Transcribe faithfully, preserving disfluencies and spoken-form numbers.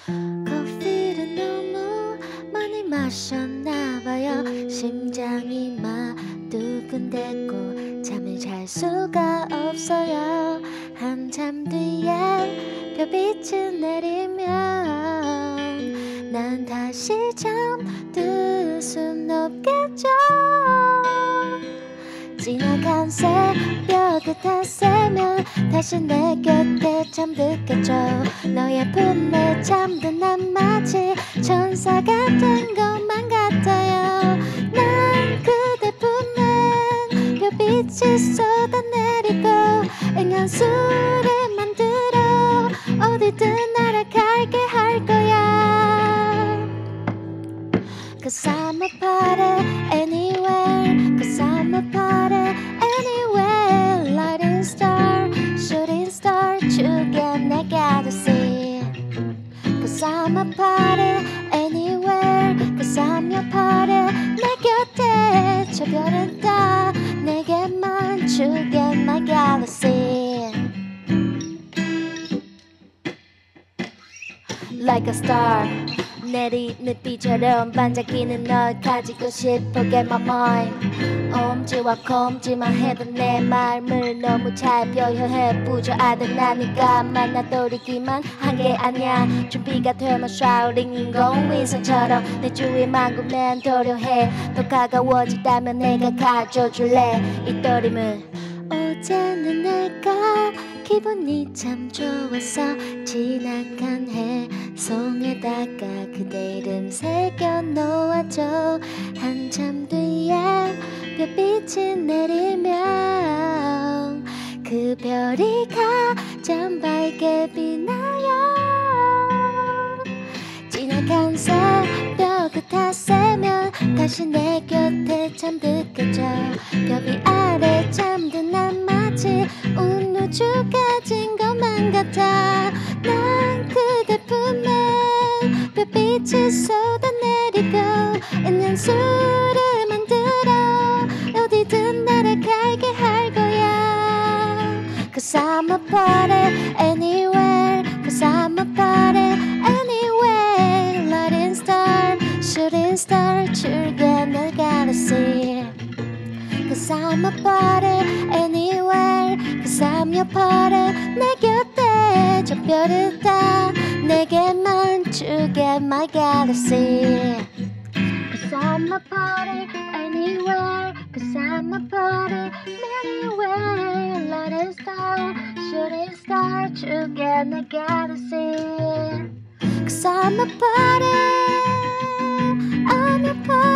커피를 너무 많이 마셨나봐요. 심장이 막 두근댔고 잠을 잘 수가 없어요. 한참 뒤에 별빛이 내리면 난 다시 잠들 순 없겠죠. 지나간 새벽을 탔으면 다시 내 곁에 잠들겠죠. 너의 품에 잠든 난 마치 천사 같은 것만 같아요. 난 그대 품에 별빛이 쏟아내리고 응한 술을 만들어 어디든 날아갈게 할 거야. Cause I'm a party anywhere. Cause I'm a party anywhere. Lighting star, shooting star, 주게 내가 see. Cause I'm a party anywhere. Cause I'm your party. 내 곁에 저 별은 다 내게만 주게 my galaxy. Like a star 내리는 비처럼 반짝이는 널 가지고 싶어 get my mind. 엄지와 검지만 해도 내 마음을 너무 잘 표현해 부조하던 나니까 만나돌이기만 한 게 아니야. 준비가 되면 샤우링 공위성처럼 내 주위만 굴면 도려해. 더 가까워지다면 내가 가져줄래 이 떨림을. 어제는 내가 기분이 참 좋았어. 지나간 해송에다가 그대 이름 새겨 놓아줘. 한참 뒤에 별빛이 내리면 그 별이 가장 밝게 빛나요. 지나간 새벽을 탔으면 다시 내 곁에 잠들겠죠. 벽 위 아래 잠든 난 마치 온 우주 가진 것만 같아. 난 그대 품에 별빛이 쏟아내리고 있는 술을 만들어 어디든 날아갈게 할 거야. Cause I'm a party anywhere. Cause I'm a party anywhere. Lighting star, shooting star, 줄게 널 galaxy. Cause I'm a party anywhere. Cause I'm your party. 내 곁에 저 별을 다 내게만 주게 my galaxy. Cause I'm a party anywhere. Cause I'm a party anywhere. Lighting star, shooting star, 주게 내 galaxy. Cause I'm a party, I'm a party.